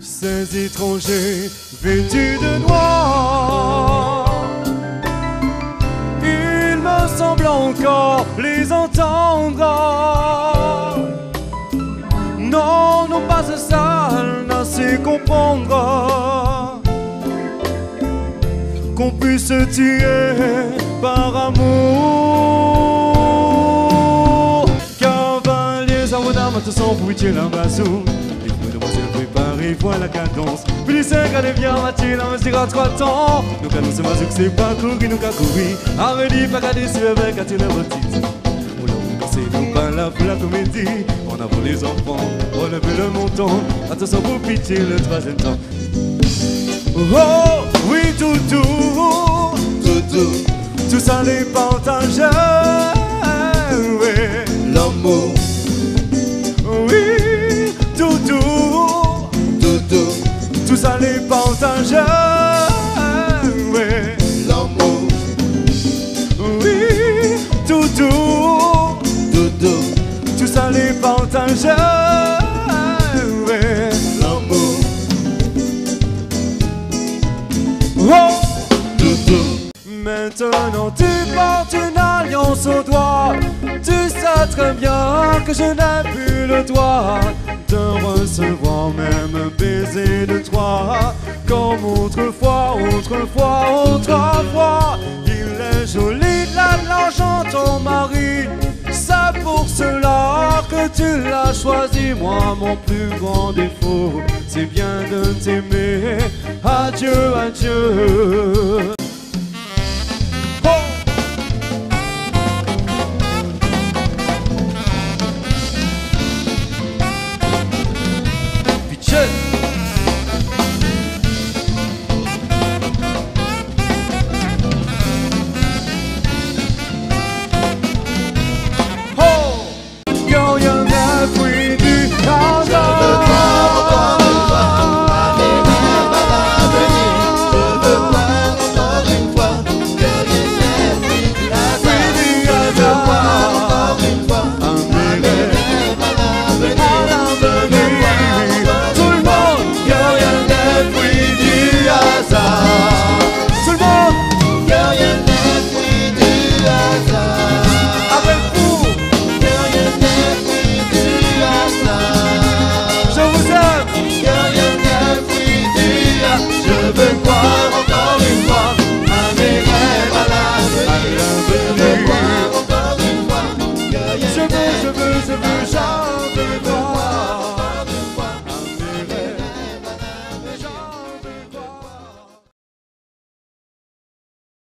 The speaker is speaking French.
Ces étrangers vêtus de noir, il me semble encore les entendre. Non, non pas ça, n'a su comprendre qu'on puisse se tuer par amour. Cavaliers, ça vous dame, te sens boucher l'ambassou. Préparez, voilà la cadence. Puis les cinq allez bien, Mathieu, là, on se dira 3 temps. Nous qu'à nous se masser que c'est pas courir, nous qu'à courir. Avec dit, pas qu'à décider avec, à tirer votre titre. On l'a passé, nous pas là pour la comédie. On a volé les enfants, on a vu le montant. Attention pour pitié le 3e temps. Oh, oui, tout ça les partage. Oui, L'amour, oui, tout ça les partage. Oui, l'amour, oui, tout ça les partage. Oui, l'amour, oh. Maintenant tu portes une alliance au doigt. Tu sais très bien que je n'ai plus le droit de recevoir même un baiser de toi. Comme autrefois. Il est joli là, l'argent ton mari. C'est pour cela que tu l'as choisi. Moi mon plus grand défaut, c'est bien de t'aimer. Adieu, adieu.